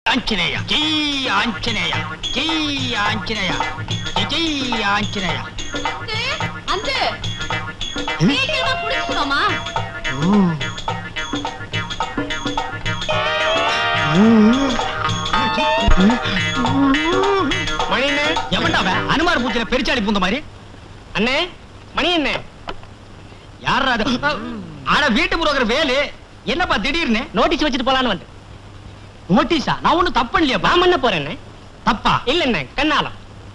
ஆஞ்சநேயா ஜெய் ஆஞ்சநேயா ஜெய் ஆஞ்சநேயா ஜெய் ஆஞ்சநேயா. அந்த சீக்கிரமா புடிச்சுக்கோமா. மணி என்ன எவன்டாவ அனுமார் பூச்சில பெருச்சாடி பூந்த மாதிரி? அண்ணே மணி என்ன யாரா அது? ஆனா வீட்டு புரோக்கர் வேலு என்னப்பா திடீர்னு நோட்டீஸ் வச்சுட்டு போலான்னு வந்து. நோட்டீஸா? நான் ஒண்ணும் தப்பு இல்லையா? நான் பண்ண போறேன்னு. தப்பா இல்ல என்ன கண்ணாலம்.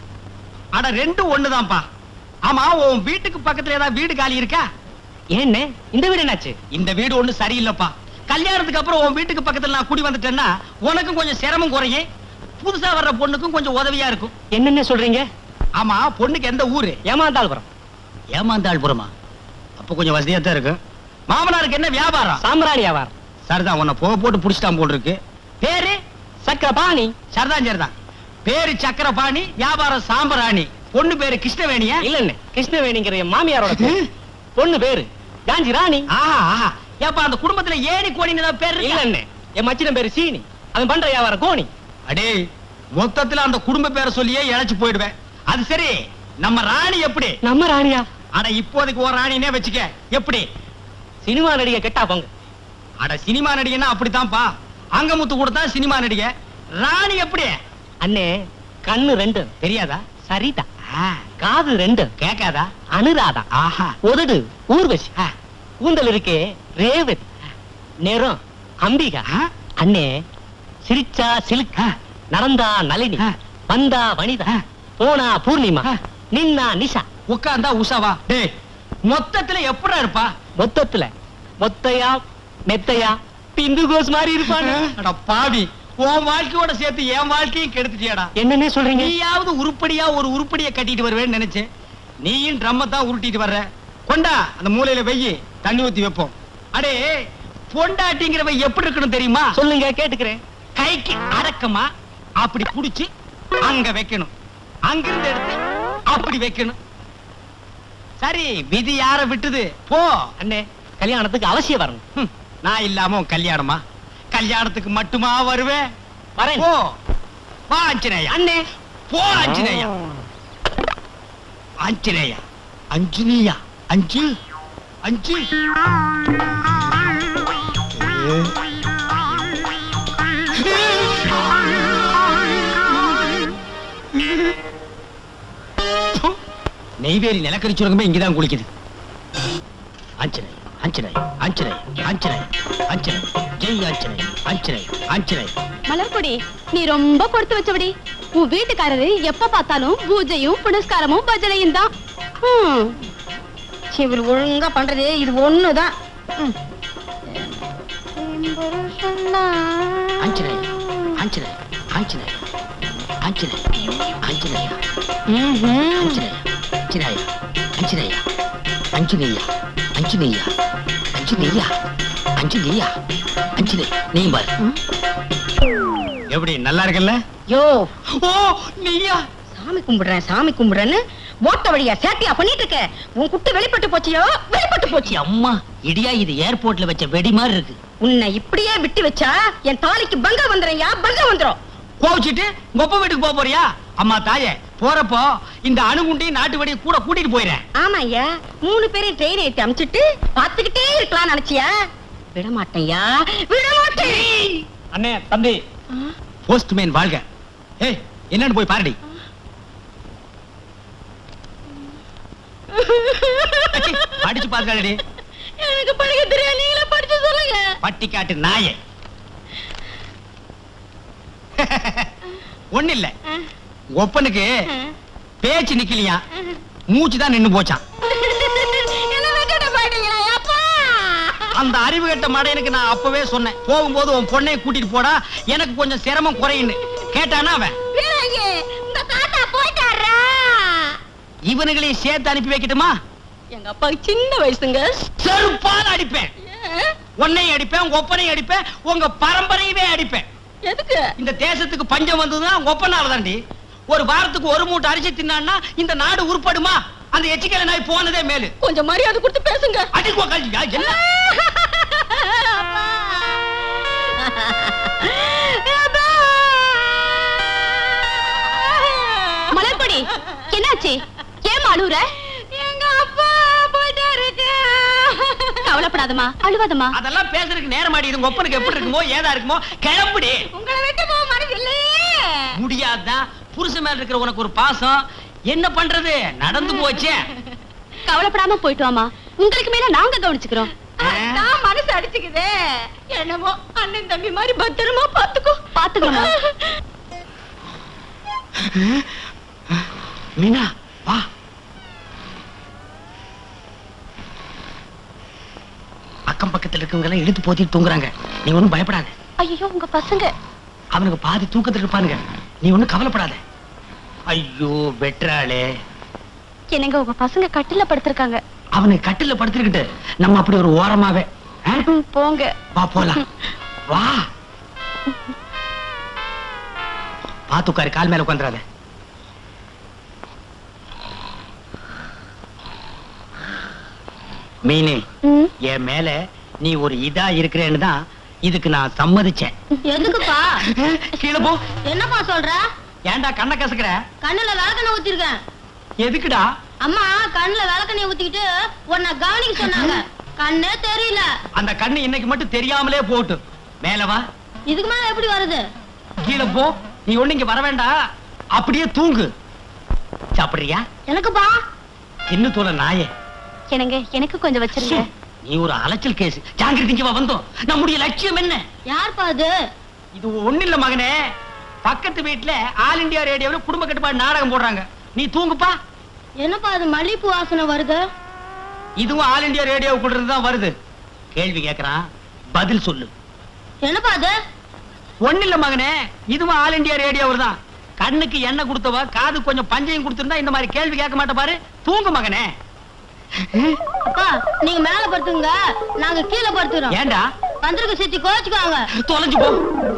அட ரெண்டும் ஒண்ணுதான்ப்பா. ஆமா உன் வீட்டுக்கு பக்கத்துல ஏதாவது வீடு காலி இருக்கா? ஏன்னு இந்த வீடு என்னாச்சு? இந்த வீடு ஒண்ணு சரியில்லைப்பா. கல்யாணத்துக்கு அப்புறம் உன் வீட்டுக்கு பக்கத்துல நான் குடி வந்துட்டேன்னா உனக்கும் கொஞ்சம் சிரமம் குறையும், புதுசா வர்ற பொண்ணுக்கும் கொஞ்சம் உதவியா இருக்கும். என்னென்ன சொல்றீங்க? ஆமா பொண்ணுக்கு எந்த ஊரு? ஏமாந்தாள்புரம். ஏமாந்தாள்புரமா? அப்ப கொஞ்சம் வசதியா தான் இருக்கும். மாமனாருக்கு என்ன வியாபாரம்? சாம்பிராணி வியாபாரம். சரிதான், உன்னை போக போட்டு புடிச்சிட்டான் போல் இருக்கு. பேரு சக்கரபாணி. சரிதான் சரிதான். பேரு சக்கரபாணி, வியாபாரம் சாம்பிராணி. பொண்ணு பேரு கிருஷ்ணவேணியா? இல்ல கிருஷ்ணவேணிங்கிற என் மாமியாரோட பேரு. பொண்ணு பேரு காஞ்சி ராணி. ஆஹா ஆஹா. ஏப்பா அந்த குடும்பத்துல ஏணி கோணின்னு ஏதாவது பேர் இல்ல இருக்கா? என் மச்சின பேரு சீனி. அவன் பண்ற வியாபாரம் கோணி. அடே மொத்தத்துல அந்த குடும்ப பேரை சொல்லியே இழைச்சு போயிடுவேன். அது சரி, நம்ம ராணி எப்படி? நம்ம ராணியா? அட இப்போதைக்கு ஒரு ராணினே வச்சுக்க. எப்படி? சினிமா நடிகை கெட்டா போங்க. அட சினிமா நடிகைன்னா அப்படித்தான்ப்பா. அங்கமுத்து கூட தான் சினிமா நடிகை. ராணி எப்படி? அண்ணே கண்ணு ரெண்டு தெரியாதா? சரிதா. காது ரெண்டு கேட்காதா? அனுராதா. ஆஹா. உதடு ஊர்வசி. கூந்தல் இருக்கே ரேவதி. நேரம் அம்பிகா. அண்ணே சிரிச்சா சிலுக்கா, நடந்தா நளினி, வந்தா வனிதா, போனா பூர்ணிமா, நின்னா நிஷா, உட்கார்ந்தா உஷாவா? டேய் மொத்தத்துல எப்படா இருப்பா? மொத்தத்துல மொத்தையா மெத்தையா பிந்து கோஸ் மாதிரி இருப்பானே. அட பாவி, உன் வாழ்க்கையோட சேர்த்து என் வாழ்க்கையும் கெடுத்துட்டியாடா. என்னன்னே சொல்றீங்க? நீயாவது உருப்படியா ஒரு உருப்படியை கட்டிட்டு வருவேன்னு நினைச்சேன். நீயும் ட்ரம்ம தான் உருட்டிட்டு வர்ற. கொண்டா அந்த மூலையில வெயி, தண்ணி ஊத்தி வைப்போம். அடே பொண்டாட்டிங்கிறவ எப்படி இருக்கணும் தெரியுமா? சொல்லுங்க கேட்டுக்கிறேன். கைக்கு அடக்கமா அப்படி புடிச்சு அங்க வைக்கணும், அங்கிருந்து எடுத்து அப்படி வைக்கணும். சரி, விதி யார விட்டுது போ. அண்ணே கல்யாணத்துக்கு அவசியம் வரணும். நான் இல்லாம உன் கல்யாணமா? கல்யாணத்துக்கு மட்டுமா வருவேன்? வரேன். போ வா ஆஞ்சநேயா. அண்ணே போ ஆஞ்சநேயா. ஆஞ்சநேயா அஞ்சனியா அஞ்சு அஞ்சு. நெய்வேலி நிலக்கரி சுரங்கமே இங்கதான் குளிக்குது. ஆஞ்சநேயா ஆஞ்சநேயா ஆஞ்சநேயா ஆஞ்சநேயா ஆஞ்சநேயா ஜெய் ஆஞ்சநேயா ஆஞ்சநேயா ஆஞ்சநேயா. மலர்கொடி, நீ ரொம்ப கொடுத்து வச்சபடி. உன் வீட்டுக்காரரு எப்ப பார்த்தாலும் பூஜையும் புனஸ்காரமும் பஜனையும் தான். இவர் ஒழுங்கா பண்றது இது ஒண்ணுதான். ஆஞ்சநேயா ஆஞ்சநேயா ஆஞ்சநேயா ஆஞ்சநேயா ஆஞ்சநேயா ஆஞ்சநேயா ஆஞ்சநேயா ஆஞ்சநேயா ஆஞ்சநேயா ஆஞ்சநேயா ஆஞ்சநேயா ஆஞ்சநேயா. நீ பாரு எப்படி நல்லா இருக்கல்ல? யோ ஓ நீயா? சாமி கும்பிடுறேன் சாமி கும்பிடுறேன்னு ஓட்ட வழியா சேட்டியா பண்ணிட்டு இருக்க. உன் குட்டு வெளிப்பட்டு போச்சியோ? வெளிப்பட்டு போச்சு. அம்மா இடியா, இது ஏர்போர்ட்ல வச்ச வெடி மாதிரி இருக்கு. உன்னை இப்படியே விட்டு வச்சா என் தாலிக்கு பங்கம் வந்துடும்யா, பங்கம் வந்துடும். கோவிச்சிட்டு கொப்ப வீட்டுக்கு போக போறியா? அம்மா தாயே, போறப்போ இந்த அணுகுண்டி நாட்டு வெடியை கூட கூட்டிட்டு போயிறேன். ஆமா ஐயா, 3 பேரையும் ட்ரெயின் ஏத்தி அமிச்சிட்டு பாத்துக்கிட்டே இருக்கலாம் நினைச்சியா? விடமாட்டேயா, விடமாட்டேன். அண்ணே தம்பி. போஸ்ட்மேன் வாழ்க. ஏய் என்னன்னு போய் பாருடி. படிச்சு பாருடி. எனக்கு படிக்க தெரியாது, நீங்களே படிச்சு சொல்லுங்க. பட்டிக்காட்டு நாயே. ஒண்ணு இல்ல, ஒப்பனுக்கு பேச்சு நிக்கலையா, மூச்சு தான் நின்னு போச்சான். அந்த அறிவு கட்ட மடையனுக்கு நான் அப்பவே சொன்னேன், போகும்போது உன் பொண்ணை கூட்டிட்டு போடா, எனக்கு கொஞ்சம் சிரமம் குறையுன்னு. கேட்டானா அவன்? இவனுங்களையும் சேர்த்து அனுப்பி வைக்கட்டுமா? எங்க அப்பா சின்ன வயசுங்க. செருப்பால் அடிப்பேன். உன்னையும் அடிப்பேன், உங்க ஒப்பனையும் அடிப்பேன், உங்க பரம்பரையவே அடிப்பேன். எதுக்கு? இந்த தேசத்துக்கு பஞ்சம் வந்ததுன்னா ஒப்பனால தாண்டி. ஒரு வாரத்துக்கு ஒரு மூட்டை அரிசி தின்னான்னா இந்த நாடு உருப்படுமா? அந்த எச்சிக்கலை நாய் போனதே மேலு. கொஞ்சம் மரியாதை கொடுத்து பேசுங்க. அடிக்கோ கல்வியா என்ன? அழுவுற? எங்க அப்பா போயிட்டாரு. கவலைப்படாதம்மா, அழுவாதம்மா. அதெல்லாம் பேசுறதுக்கு நேரம் ஆடி. உங்க ஒப்பனுக்கு எப்படி இருக்குமோ ஏதா இருக்குமோ கிளம்புடி. உங்களை விட்டு போக மனசு இல்லையே. முடியாதான். புருஷன் மேல இருக்கிற உனக்கு ஒரு பாசம் என்ன பண்றது, நடந்து போச்சே. கவலைப்படாம போயிட்டு வாமா, உங்களுக்கு மேல நாங்க கவனிச்சுக்கிறோம். நான் மனசு அடிச்சுக்குதே. என்னமோ அண்ணன் தம்பி மாதிரி பத்திரமா பாத்துக்கோமா. மீனா வா. அக்கம் பக்கத்துல இருக்கவங்க எல்லாம் இழுத்து போத்திட்டு தூங்குறாங்க. நீ ஒண்ணும் பயப்படாத. ஐயோ உங்க பசங்க அவனுக்கு பாதி தூக்கத்துல இருப்பானுங்க. நீ ஒண்ணும் கவலைப்படாத. ஐயோ வெற்றாளே. என்னங்க உங்க பசங்க கட்டில படுத்திருக்காங்க. அவனுக்கு கட்டில படுத்துக்கிட்டு நம்ம அப்படி ஒரு ஓரமாவே போங்க. வா போலாம். வா பாத்து உட்காரு, கால் மேல உட்காந்துறாத. மீனே, என் மேல நீ ஒரு இதா இருக்கிறேன்னு தான் இதுக்கு நான் சம்மதிச்சேன். எதுக்குப்பா? கீழே போ. என்னப்பா சொல்ற? ஏன்டா கண்ணை கசக்குற? கண்ணுல விளக்கெண்ணெய் ஊத்திருக்கேன். எதுக்குடா? அம்மா கண்ணுல விளக்கெண்ணெய் ஊத்திக்கிட்டு உன்னை கவனிக்க சொன்னாங்க. கண்ணே தெரியல. அந்த கண்ணு இன்னைக்கு மட்டும் தெரியாமலே போட்டு. மேல வா. இதுக்கு மேல எப்படி வருது? கீழே போ. நீ ஒண்ணு இங்க வர வேண்டாம், அப்படியே தூங்கு. சாப்பிடுறியா? எனக்குப்பா. சின்ன தோல நாயே. என்னங்க எனக்கு கொஞ்சம் வச்சிருங்க. நீ ஒரு அலைச்சல் கேஸ். ஜாங்கிரதைக்கு வா. வந்தோம். நம்முடைய லட்சியம் என்ன? யார்ப்பா அது? இது ஒண்ணு இல்ல மகனே, பக்கத்து வீட்டுல ஆல் இந்தியா ரேடியோல குடும்ப கட்டுப்பாடு நாடகம் போடுறாங்க. நீ தூங்குப்பா. என்னப்பா அது மல்லிப்பூ வாசனை வருது? இதுவும் ஆல் இந்தியா ரேடியோவுக்குள்ள இருந்து தான் வருது. கேள்வி கேக்குறான், பதில் சொல்லு. என்னப்பா அது? ஒண்ணு இல்ல மகனே, இதுவும் ஆல் இந்தியா ரேடியோவில் தான். கண்ணுக்கு எண்ணெய் கொடுத்தவ காது கொஞ்சம் பஞ்சையும் கொடுத்திருந்தா இந்த மாதிரி கேள்வி கேட்க மாட்ட. பாரு, தூங்கு மகனே. அப்பா நீங்க மேல படுத்துங்க, நாங்க கீழே படுத்துறோம். ஏண்டா? வந்திருக்க சித்தி கோச்சுக்குவாங்க. தொலைஞ்சு போ.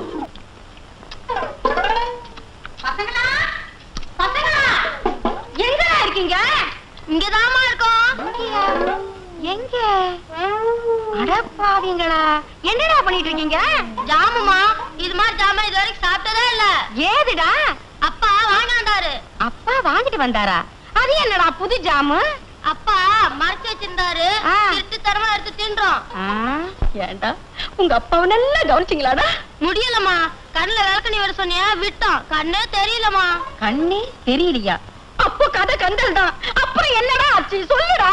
பசங்களா பசங்களா எங்கடா இருக்கீங்க? இங்கதாம்மா இருக்கோம். எங்க? அடப்பாவீங்களா, என்னடா பண்ணிட்டு இருக்கீங்க? ஜாமுமா. இது மாதிரி ஜாம இது வரைக்கும் சாப்பிட்டதே இல்ல. ஏதுடா? அப்பா வாங்கிட்டாரு. அப்பா வாங்கிட்டு வந்தாரா? அது என்னடா புது ஜாமு? அப்பா மறைச்சு வச்சிருந்தாரு, திருட்டு தரமா எடுத்து தின்றோம். ஏண்டா உங்க அப்பாவை நல்லா கவனிச்சிங்களாடா? முடியலமா, கண்ணுல விளக்கணி வர சொன்னியா, விட்டோம். கண்ணே தெரியலமா. கண்ணே தெரியலையா? அப்போ கதை கண்டல் தான். அப்புறம் என்னடா ஆச்சு சொல்லுடா.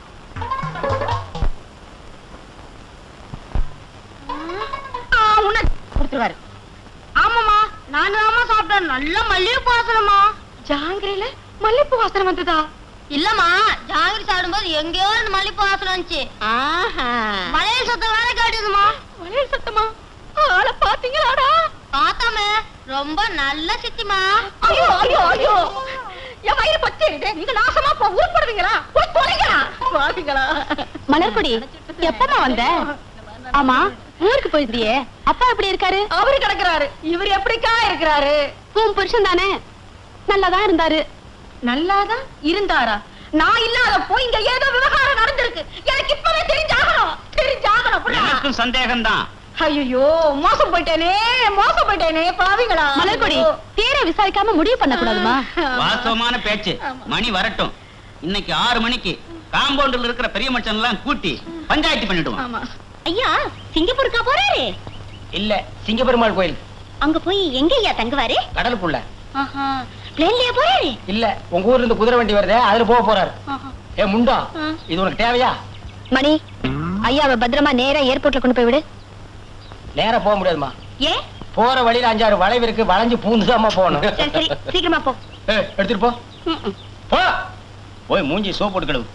கொடுத்துருவாரு. ஆமாமா, நானும் ஆமா சாப்பிட்டேன். நல்ல மல்லிகைப்பூ வாசனமா. ஜாங்கிரில மல்லிகைப்பூ வாசனம் வந்ததா? இல்லம்மா, ஜாங்கிரி சாப்பிடும்போது எங்கேயோ ஒரு மல்லிகைப்பூ வாசனம் வந்துச்சு. மலையல் சத்தம் வேற கேட்டுதுமா. மலையல் சத்தமா? ஆளை பாத்தீங்களாடா? பார்த்தோமே, ரொம்ப நல்ல சித்திமா. ஐயோ ஐயோ ஐயோ, என் வயிறு பச்சைடுது. நீங்க நாசமா போ, உருப்படுவீங்களா? போய் தொலைங்களா பாத்தீங்களா? மலர்பொடி எப்பமா வந்த? ஆமா ஊருக்கு போயிருந்தியே, அப்பா எப்படி இருக்காரு? அவரு கிடக்குறாரு. இவர் எப்படிக்கா இருக்கிறாரு? உன் புருஷன் தானே, நல்லாதான் இருந்தாரு. நல்லாதான் இருந்தாரா? நான் இல்லாத போய் இங்க ஏதோ விவகாரம் நடந்திருக்கு. எனக்கு இப்பவே தெரிஞ்சாகணும். எனக்கும் சந்தேகம் தான். ஐயோ மோசம் போயிட்டேனே பாவிங்களா. மலர்கொடி தீர விசாரிக்காம முடிவு பண்ண கூடாதுமா? வாஸ்தவமான பேச்சு. மணி வரட்டும். இன்னைக்கு 6 மணிக்கு காம்பவுண்ட்ல இருக்கிற பெரிய மச்சான் எல்லாம் கூட்டி பஞ்சாயத்து பண்ணிடுவோம். ஐயா சிங்கப்பூருக்கா போறாரு? இல்ல, சிங்கப்பெருமாள் கோயில். அங்க போய் எங்க ஐயா தங்குவாரு? கடலுக்குள்ள. பிளேன்லயா போறாரு? இல்ல, உங்க ஊர்ல இருந்து குதிரை வண்டி வருதே, அதுல போக போறாரு. ஏ முண்டா, இது உனக்கு தேவையா? மணி, ஐயாவை பத்திரமா நேரா ஏர்போர்ட்ல கொண்டு போய் விடு. நேரா போக முடியாதுமா. ஏன்? போற வழியில 5-6 வளைவு இருக்கு, வளைஞ்சு பூந்துதாமா போகணும். சரி சீக்கிரமா போ. எடுத்துட்டு போ. போ. போய் மூஞ்சி சோப் போட்டு கழுவு.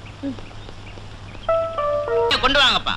கொண்டு வாங்கப்பா.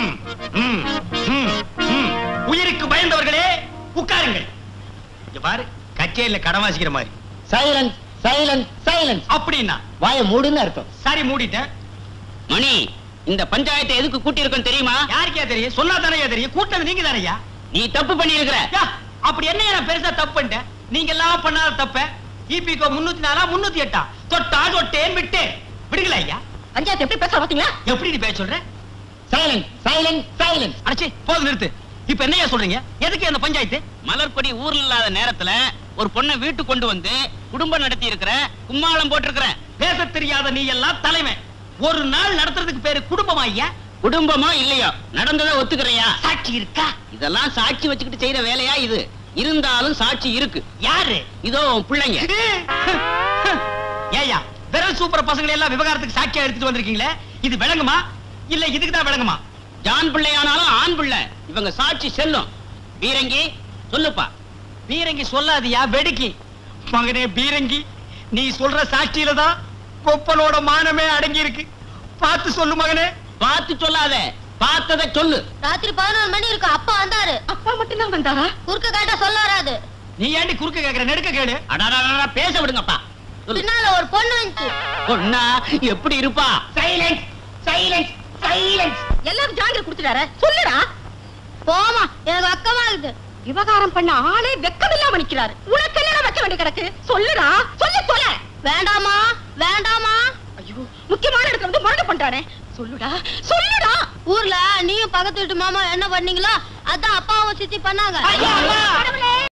உயிருக்கு பயந்தவர்களே உட்காருங்கள். இங்க பாரு, கச்சேரியில கடன் வாசிக்கிற மாதிரி. சைலன்ஸ் சைலன்ஸ் சைலன்ஸ் அப்படின்னா வாயை மூடுன்னு அர்த்தம். சரி, மூடிட்டேன். மணி, இந்த பஞ்சாயத்தை எதுக்கு கூட்டி இருக்கோம் தெரியுமா? யாருக்கே தெரியும்? சொன்னா தானே தெரியும். கூட்டது நீங்க தானையா? நீ தப்பு பண்ணி இருக்கிற. அப்படி என்ன நான் பெருசா தப்பு பண்ணிட்டேன்? நீங்க எல்லாம் பண்ணாத தப்ப. இபிகோ 304 308 தொட்டா தொட்டேன் விட்டேன். விடுங்களா ஐயா? பஞ்சாயத்து எப்படி பேச பாத்தீங்களா? எப்படி நீ பேச சொல்ற? Silence silence silence. அடச்சி போது, நிறுத்து. இப்ப என்னையா சொல்றீங்க? எதுக்கு அந்த பஞ்சாயத்து? மலர்கொடி ஊர்ல இல்லாத நேரத்துல ஒரு பொண்ணை வீட்டு கொண்டு வந்து குடும்பம் நடத்தி இருக்கிற, கும்மாளம் போட்டிருக்கிற, பேச தெரியாத நீ எல்லாம் தலைவன். ஒரு நாள் நடத்துறதுக்கு பேரு குடும்பமா ஐயா? குடும்பமோ இல்லையோ நடந்ததை ஒத்துக்கிறையா? சாட்சி இருக்கா? இதெல்லாம் சாட்சி வச்சுக்கிட்டு செய்யற வேலையா இது? இருந்தாலும் சாட்சி இருக்கு. யாரு? இதோ உன் பிள்ளைங்க. ஏயா விரல் சூப்பர் பசங்களை எல்லாம் விவகாரத்துக்கு சாட்சியா எடுத்துட்டு வந்திருக்கீங்களே, இது விளங்குமா இல்ல இதுக்குதான் விளங்குமா? ஜான் பிள்ளையானாலும் ஆண் பிள்ளை, இவங்க சாட்சி செல்லும். பீரங்கி சொல்லுப்பா. பீரங்கி சொல்லாதியா, வெடுக்கி. மகனே பீரங்கி, நீ சொல்ற சாட்சியில தான் கொப்பனோட மானமே அடங்கி இருக்கு. பார்த்து சொல்லு மகனே. பார்த்து சொல்லாத, பார்த்ததை சொல்லு. ராத்திரி 11 மணி இருக்கு, அப்பா வந்தாரு. அப்பா மட்டும் தான் வந்தாரா? குறுக்க கேட்டா சொல்ல வராது. நீ ஏண்டி குறுக்க கேக்குற? நெடுக்க கேளு. அடாடா பேச விடுங்கப்பா. சொல்லு. பின்னால ஒரு பொண்ணு வந்துச்சு. பொண்ணா எப்படி இருப்பா? Silence silence silence. எல்லாரும் ஜாங்கிரி குடுத்துட்டாரு, சொல்லுடா. போமா, எனக்கு வெக்கமா இருக்குது. விவகாரம் பண்ண ஆளே வெக்கம் இல்லாம நிக்கிறாரு. உனக்கு என்னடா வைக்க வேண்டிய கிடக்கு? சொல்லுடா, சொல்ல. வேண்டாமா வேண்டாமா. ஐயோ, முக்கியமான இடத்துல வந்து முரடு பண்றானே. சொல்லுடா. ஊர்ல நீயும் பக்கத்து வீட்டு மாமா என்ன பண்ணீங்களோ அதான் அப்பாவும் சித்தி பண்ணாங்க. ஐயா, அம்மா. கடவுளே.